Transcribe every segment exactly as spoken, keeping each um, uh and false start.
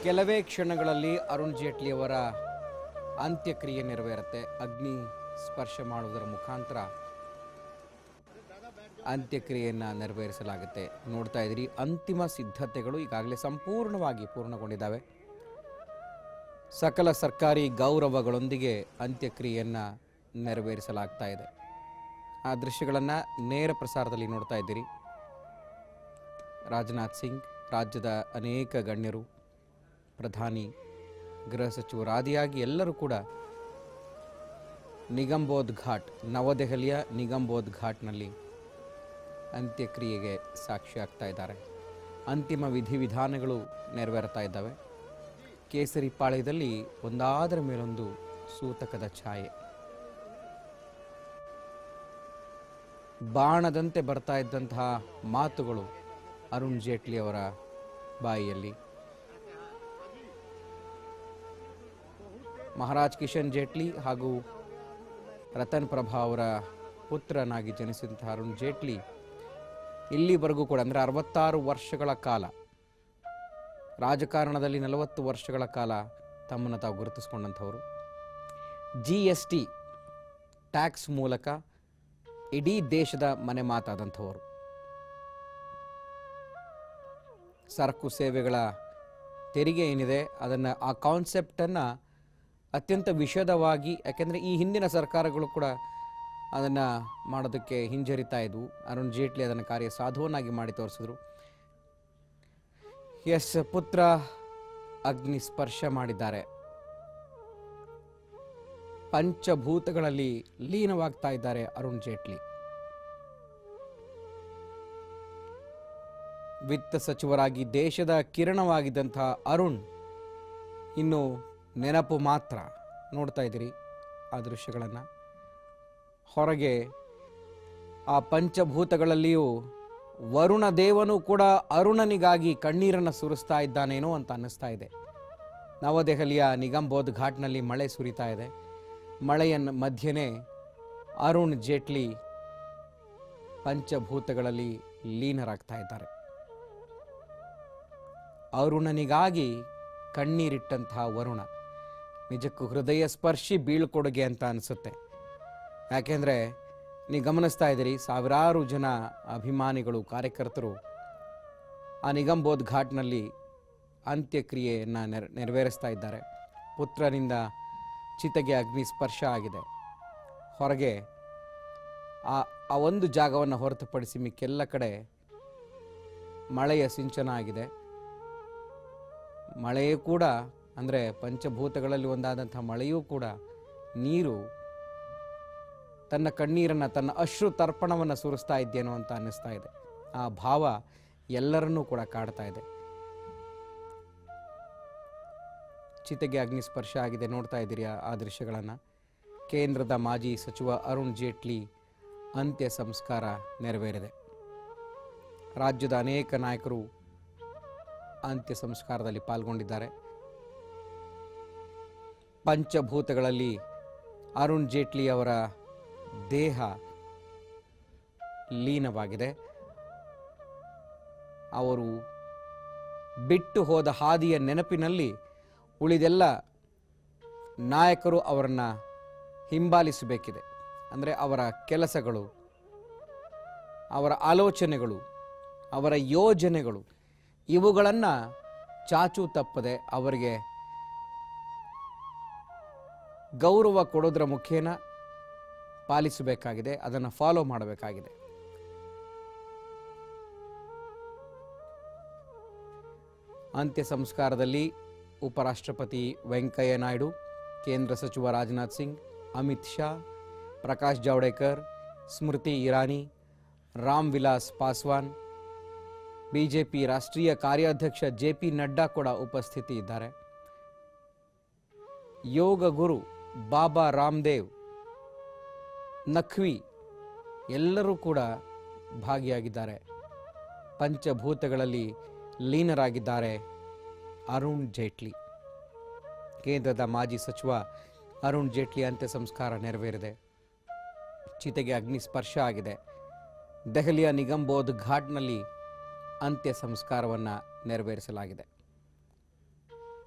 ಕೆಲವೇ ಕ್ಷಣಗಳಲ್ಲಿ ಅರುಣ್ ಜೇಟ್ಲಿಯವರ ಅಂತ್ಯಕ್ರಿಯೆ ನೆರವೇರುತ್ತೆ. ಅಗ್ನಿ ಸ್ಪರ್ಶ ಮಾಡುವುದರ ಮುಖಾಂತರ ಅಂತ್ಯಕ್ರಿಯೆಯನ್ನು ನೆರವೇರಿಸಲಾಗುತ್ತೆ. ನೋಡ್ತಾ ಇದ್ದೀರಿ, ಅಂತಿಮ ಸಿದ್ಧತೆಗಳು ಈಗಾಗಲೇ ಸಂಪೂರ್ಣವಾಗಿ ಪೂರ್ಣಗೊಂಡಿದ್ದಾವೆ. ಸಕಲ ಸರ್ಕಾರಿ ಗೌರವಗಳೊಂದಿಗೆ ಅಂತ್ಯಕ್ರಿಯೆಯನ್ನು ನೆರವೇರಿಸಲಾಗ್ತಾ ಇದೆ. ಆ ದೃಶ್ಯಗಳನ್ನು ನೇರ ಪ್ರಸಾರದಲ್ಲಿ ನೋಡ್ತಾ ಇದ್ದೀರಿ. ರಾಜನಾಥ್ ಸಿಂಗ್, ರಾಜ್ಯದ ಅನೇಕ ಗಣ್ಯರು, ಪ್ರಧಾನಿ, ಗೃಹ ಸಚಿವರು ಆದಿಯಾಗಿ ಎಲ್ಲರೂ ಕೂಡ ನಿಗಮ್ಬೋಧ್ ಘಾಟ್, ನವದೆಹಲಿಯ ನಿಗಮ್ಬೋಧ್ ಘಾಟ್ನಲ್ಲಿ ಅಂತ್ಯಕ್ರಿಯೆಗೆ ಸಾಕ್ಷಿಯಾಗ್ತಾ ಇದ್ದಾರೆ. ಅಂತಿಮ ವಿಧಿವಿಧಾನಗಳು ನೆರವೇರ್ತಾ ಇದ್ದಾವೆ. ಕೇಸರಿ ಪಾಳ್ಯದಲ್ಲಿ ಒಂದಾದರ ಮೇಲೊಂದು ಸೂತಕದ ಛಾಯೆ, ಬಾಣದಂತೆ ಬರ್ತಾ ಇದ್ದಂತಹ ಮಾತುಗಳು ಅರುಣ್ ಜೇಟ್ಲಿ ಅವರ ಬಾಯಿಯಲ್ಲಿ. ಮಹಾರಾಜ್ ಕಿಶನ್ ಜೇಟ್ಲಿ ಹಾಗೂ ರತನ್ ಪ್ರಭಾ ಅವರ ಪುತ್ರನಾಗಿ ಜನಿಸಿದಂತಹ ಅರುಣ್ ಜೇಟ್ಲಿ ಇಲ್ಲಿವರೆಗೂ ಕೂಡ ಅಂದರೆ ಅರವತ್ತಾರು ವರ್ಷಗಳ ಕಾಲ ರಾಜಕಾರಣದಲ್ಲಿ ನಲವತ್ತು ವರ್ಷಗಳ ಕಾಲ ತಮ್ಮನ್ನು ತಾವು ಗುರುತಿಸಿಕೊಂಡಂಥವರು. ಜಿ ಎಸ್ ಟಿ ಟ್ಯಾಕ್ಸ್ ಮೂಲಕ ಇಡೀ ದೇಶದ ಮನೆ ಮಾತಾದಂಥವರು. ಸರಕು ಸೇವೆಗಳ ತೆರಿಗೆ ಏನಿದೆ ಅದನ್ನು, ಆ ಕಾನ್ಸೆಪ್ಟನ್ನು ಅತ್ಯಂತ ವಿಶದವಾಗಿ, ಯಾಕೆಂದರೆ ಈ ಹಿಂದಿನ ಸರ್ಕಾರಗಳು ಕೂಡ ಅದನ್ನು ಮಾಡೋದಕ್ಕೆ ಹಿಂಜರಿತಾ ಇದ್ವು. ಅರುಣ್ ಜೇಟ್ಲಿ ಅದನ್ನು ಕಾರ್ಯ ಸಾಧುವನ್ನಾಗಿ ಮಾಡಿ ತೋರಿಸಿದ್ರು. ಎಸ್, ಪುತ್ರ ಅಗ್ನಿ ಸ್ಪರ್ಶ ಮಾಡಿದ್ದಾರೆ. ಪಂಚಭೂತಗಳಲ್ಲಿ ಲೀನವಾಗ್ತಾ ಇದ್ದಾರೆ ಅರುಣ್ ಜೇಟ್ಲಿ. ವಿತ್ತ ಸಚಿವರಾಗಿ ದೇಶದ ಕಿರಣವಾಗಿದ್ದಂತಹ ಅರುಣ್ ಇನ್ನು ನೆನಪು ಮಾತ್ರ. ನೋಡ್ತಾ ಇದ್ದೀರಿ ಆ ದೃಶ್ಯಗಳನ್ನು. ಹೊರಗೆ ಆ ಪಂಚಭೂತಗಳಲ್ಲಿಯೂ ವರುಣ ದೇವನು ಕೂಡ ಅರುಣನಿಗಾಗಿ ಕಣ್ಣೀರನ್ನು ಸುರಿಸ್ತಾ ಇದ್ದಾನೇನೋ ಅಂತ ಅನ್ನಿಸ್ತಾ ಇದೆ. ನವದೆಹಲಿಯ ನಿಗಮ್ಬೋಧ್ ಘಾಟ್ನಲ್ಲಿ ಮಳೆ ಸುರಿತಾ ಇದೆ. ಮಳೆಯ ಮಧ್ಯೆನೇ ಅರುಣ್ ಜೇಟ್ಲಿ ಪಂಚಭೂತಗಳಲ್ಲಿ ಲೀನರಾಗ್ತಾ ಇದ್ದಾರೆ. ಅರುಣನಿಗಾಗಿ ಕಣ್ಣೀರಿಟ್ಟಂತಹ ವರುಣ ನಿಜಕ್ಕೂ ಹೃದಯ ಸ್ಪರ್ಶಿ ಬೀಳ್ಕೊಡುಗೆ ಅಂತ ಅನಿಸುತ್ತೆ. ಯಾಕೆಂದರೆ ನೀವು ಗಮನಿಸ್ತಾ ಇದ್ದೀರಿ, ಸಾವಿರಾರು ಜನ ಅಭಿಮಾನಿಗಳು, ಕಾರ್ಯಕರ್ತರು ಆ ನಿಗಮ್ಬೋಧ್ ಘಾಟ್ನಲ್ಲಿ ಅಂತ್ಯಕ್ರಿಯೆಯನ್ನು ನೆರ ನೆರವೇರಿಸ್ತಾ ಇದ್ದಾರೆ. ಪುತ್ರನಿಂದ ಚಿತೆಗೆ ಅಗ್ನಿ ಸ್ಪರ್ಶ ಆಗಿದೆ. ಹೊರಗೆ ಆ ಆ ಒಂದು ಜಾಗವನ್ನು ಹೊರತುಪಡಿಸಿ ಮಿಕ್ಕೆಲ್ಲ ಕಡೆ ಮಳೆಯ ಸಿಂಚನ ಆಗಿದೆ. ಮಳೆಯೂ ಕೂಡ, ಅಂದರೆ ಪಂಚಭೂತಗಳಲ್ಲಿ ಒಂದಾದಂಥ ಮಳೆಯೂ ಕೂಡ ನೀರು ತನ್ನ ಕಣ್ಣೀರನ್ನು, ತನ್ನ ಅಶ್ರು ತರ್ಪಣವನ್ನು ಸುರಿಸ್ತಾ ಇದ್ದೇನೋ ಅಂತ ಅನ್ನಿಸ್ತಾ ಇದೆ. ಆ ಭಾವ ಎಲ್ಲರನ್ನೂ ಕೂಡ ಕಾಡ್ತಾ ಇದೆ. ಚಿತೆಗೆ ಅಗ್ನಿ ಸ್ಪರ್ಶ ಆಗಿದೆ. ನೋಡ್ತಾ ಇದ್ದೀರಿ ಆ ದೃಶ್ಯಗಳನ್ನು. ಕೇಂದ್ರದ ಮಾಜಿ ಸಚಿವ ಅರುಣ್ ಜೇಟ್ಲಿ ಅಂತ್ಯ ಸಂಸ್ಕಾರ ನೆರವೇರಿದೆ. ರಾಜ್ಯದ ಅನೇಕ ನಾಯಕರು ಅಂತ್ಯ ಸಂಸ್ಕಾರದಲ್ಲಿ ಪಾಲ್ಗೊಂಡಿದ್ದಾರೆ. ಪಂಚಭೂತಗಳಲ್ಲಿ ಅರುಣ್ ಜೇಟ್ಲಿ ಅವರ ದೇಹ ಲೀನವಾಗಿದೆ. ಅವರು ಬಿಟ್ಟು ಹೋದ ಹಾದಿಯ ನೆನಪಿನಲ್ಲಿ ಉಳಿದೆಲ್ಲ ನಾಯಕರು ಅವರನ್ನು ಹಿಂಬಾಲಿಸಬೇಕಿದೆ. ಅಂದರೆ ಅವರ ಕೆಲಸಗಳು, ಅವರ ಆಲೋಚನೆಗಳು, ಅವರ ಯೋಜನೆಗಳು, ಇವುಗಳನ್ನು ಚಾಚು ತಪ್ಪದೆ ಅವರಿಗೆ ಗೌರವ ಕೊಡೋದರ ಮುಖೇನ ಪಾಲಿಸಬೇಕಾಗಿದೆ, ಅದನ್ನು ಫಾಲೋ ಮಾಡಬೇಕಾಗಿದೆ. ಅಂತ್ಯ ಸಂಸ್ಕಾರದಲ್ಲಿ ಉಪರಾಷ್ಟ್ರಪತಿ ವೆಂಕಯ್ಯ ನಾಯ್ಡು, ಕೇಂದ್ರ ಸಚಿವ ರಾಜನಾಥ್ ಸಿಂಗ್, ಅಮಿತ್ ಶಾ, ಪ್ರಕಾಶ್ ಜಾವಡೇಕರ್, ಸ್ಮೃತಿ ಇರಾನಿ, ರಾಮ್ ವಿಲಾಸ್ ಪಾಸ್ವಾನ್, ಬಿಜೆಪಿ ರಾಷ್ಟ್ರೀಯ ಕಾರ್ಯಾಧ್ಯಕ್ಷ ಜೆ ಪಿ ನಡ್ಡಾ ಕೂಡ ಉಪಸ್ಥಿತಿ ಇದ್ದಾರೆ. ಯೋಗ ಗುರು ಬಾಬಾ ರಾಮದೇವ್, ನಖ್ವಿ ಎಲ್ಲರೂ ಕೂಡ ಭಾಗಿಯಾಗಿದ್ದಾರೆ. ಪಂಚಭೂತಗಳಲ್ಲಿ ಲೀನರಾಗಿದ್ದಾರೆ ಅರುಣ್ ಜೇಟ್ಲಿ. ಕೇಂದ್ರದ ಮಾಜಿ ಸಚಿವ ಅರುಣ್ ಜೇಟ್ಲಿ ಅಂತ್ಯ ಸಂಸ್ಕಾರ ನೆರವೇರಿದೆ. ಚಿತೆಗೆ ಅಗ್ನಿ ಸ್ಪರ್ಶ ಆಗಿದೆ. ದೆಹಲಿಯ ನಿಗಮ್ಬೋಧ್ ಘಾಟ್ನಲ್ಲಿ ಅಂತ್ಯ ಸಂಸ್ಕಾರವನ್ನು ನೆರವೇರಿಸಲಾಗಿದೆ.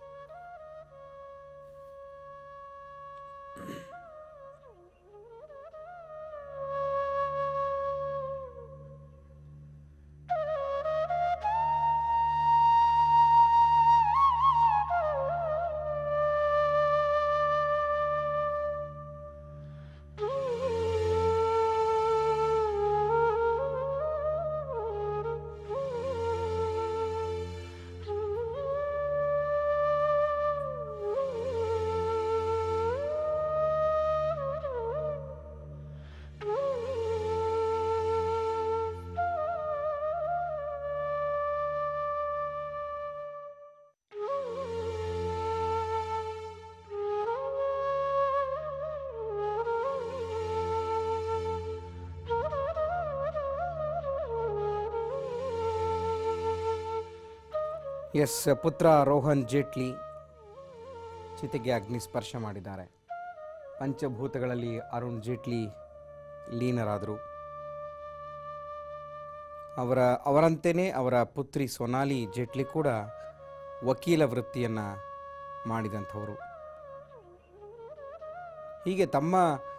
ಎಸ್, ಪುತ್ರ ರೋಹನ್ ಜೇಟ್ಲಿ ಚಿತೆಗೆ ಅಗ್ನಿ ಸ್ಪರ್ಶ ಮಾಡಿದ್ದಾರೆ. ಪಂಚಭೂತಗಳಲ್ಲಿ ಅರುಣ್ ಜೇಟ್ಲಿ ಲೀನರಾದರು. ಅವರ ಅವರಂತೆಯೇ ಅವರ ಪುತ್ರಿ ಸೊನಾಲಿ ಜೇಟ್ಲಿ ಕೂಡ ವಕೀಲ ವೃತ್ತಿಯನ್ನು ಮಾಡಿದಂಥವರು. ಹೀಗೆ ತಮ್ಮ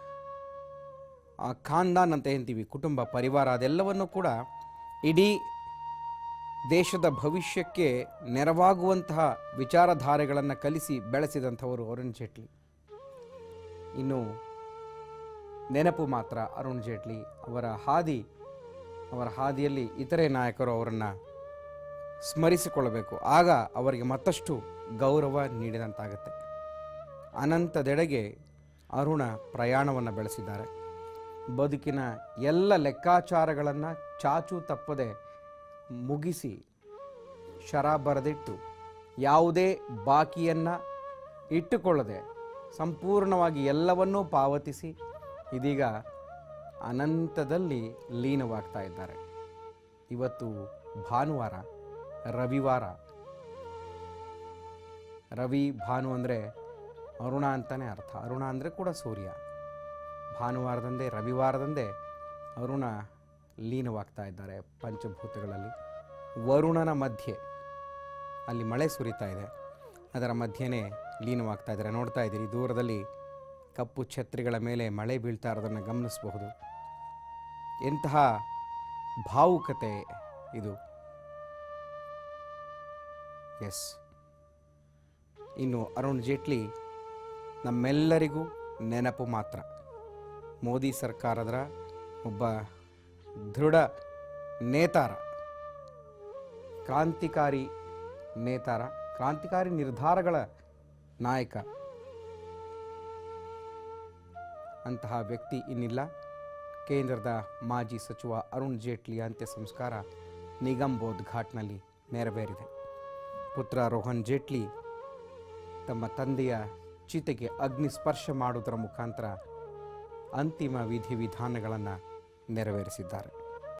ಖಾನ್ದಾನ್ ಅಂತ ಹೇಳ್ತೀವಿ, ಕುಟುಂಬ ಪರಿವಾರ, ಅದೆಲ್ಲವನ್ನು ಕೂಡ ಇಡೀ ದೇಶದ ಭವಿಷ್ಯಕ್ಕೆ ನೆರವಾಗುವಂತಹ ವಿಚಾರಧಾರೆಗಳನ್ನು ಕಲಿಸಿ ಬೆಳೆಸಿದಂಥವರು ಅರುಣ್ ಜೇಟ್ಲಿ. ಇನ್ನು ನೆನಪು ಮಾತ್ರ ಅರುಣ್ ಜೇಟ್ಲಿ ಅವರ ಹಾದಿ ಅವರ ಹಾದಿಯಲ್ಲಿ ಇತರೆ ನಾಯಕರು ಅವರನ್ನು ಸ್ಮರಿಸಿಕೊಳ್ಳಬೇಕು. ಆಗ ಅವರಿಗೆ ಮತ್ತಷ್ಟು ಗೌರವ ನೀಡಿದಂತಾಗುತ್ತೆ. ಅನಂತದೆಡೆಗೆ ಅರುಣ ಪ್ರಯಾಣವನ್ನು ಬೆಳೆಸಿದ್ದಾರೆ. ಬದುಕಿನ ಎಲ್ಲ ಲೆಕ್ಕಾಚಾರಗಳನ್ನು ಚಾಚು ತಪ್ಪದೆ ಮುಗಿಸಿ, ಶರ ಬರೆದಿಟ್ಟು, ಯಾವುದೇ ಬಾಕಿಯನ್ನು ಇಟ್ಟುಕೊಳ್ಳದೆ ಸಂಪೂರ್ಣವಾಗಿ ಎಲ್ಲವನ್ನೂ ಪಾವತಿಸಿ ಇದೀಗ ಅನಂತದಲ್ಲಿ ಲೀನವಾಗ್ತಾ ಇದ್ದಾರೆ. ಇವತ್ತು ಭಾನುವಾರ, ರವಿವಾರ. ರವಿ ಭಾನು ಅಂದರೆ ಅರುಣ ಅಂತಲೇ ಅರ್ಥ. ಅರುಣ ಅಂದರೆ ಕೂಡ ಸೂರ್ಯ. ಭಾನುವಾರದಂದೇ ರವಿವಾರದಂದೇ ಅರುಣ ಲೀನವಾಗ್ತಾ ಇದ್ದಾರೆ ಪಂಚಭೂತಗಳಲ್ಲಿ. ವರುಣನ ಮಧ್ಯೆ ಅಲ್ಲಿ ಮಳೆ ಸುರಿತಾ ಇದೆ, ಅದರ ಮಧ್ಯೆನೇ ಲೀನವಾಗ್ತಾ ಇದ್ದಾರೆ. ನೋಡ್ತಾ ಇದ್ದೀರಿ, ದೂರದಲ್ಲಿ ಕಪ್ಪು ಛತ್ರಿಗಳ ಮೇಲೆ ಮಳೆ ಬೀಳ್ತಾ ಇರೋದನ್ನು ಗಮನಿಸಬಹುದು. ಎಂತಹ ಭಾವುಕತೆ ಇದು. ಎಸ್, ಇನ್ನು ಅರುಣ್ ಜೇಟ್ಲಿ ನಮ್ಮೆಲ್ಲರಿಗೂ ನೆನಪು ಮಾತ್ರ. ಮೋದಿ ಸರ್ಕಾರದ ಒಬ್ಬ ದೃಢ ನೇತಾರ, ಕ್ರಾಂತಿಕಾರಿ ನೇತಾರ, ಕ್ರಾಂತಿಕಾರಿ ನಿರ್ಧಾರಗಳ ನಾಯಕ. ಅಂತಹ ವ್ಯಕ್ತಿ ಇನ್ನಿಲ್ಲ. ಕೇಂದ್ರದ ಮಾಜಿ ಸಚಿವ ಅರುಣ್ ಜೇಟ್ಲಿ ಅಂತ್ಯ ಸಂಸ್ಕಾರ ನಿಗಮ್ಬೋಧ್ ಘಾಟ್ನಲ್ಲಿ ನೆರವೇರಿದೆ. ಪುತ್ರ ರೋಹನ್ ಜೇಟ್ಲಿ ತಮ್ಮ ತಂದೆಯ ಚಿತೆಗೆ ಅಗ್ನಿ ಸ್ಪರ್ಶ ಮಾಡುವುದರ ಮುಖಾಂತರ ಅಂತಿಮ ವಿಧಿವಿಧಾನಗಳನ್ನು ನೆರವೇರಿಸಿದ್ದಾರೆ.